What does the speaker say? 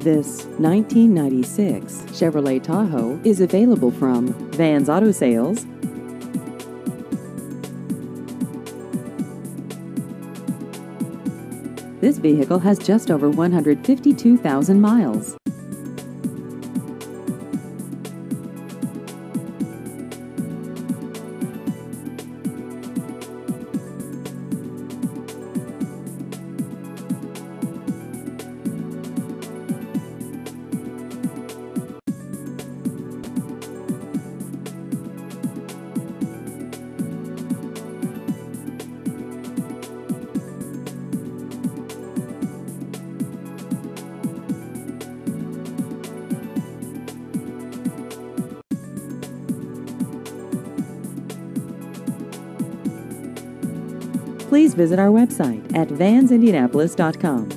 This 1996 Chevrolet Tahoe is available from Vans Auto Sales. This vehicle has just over 152,000 miles. Please visit our website at vansindianapolis.com.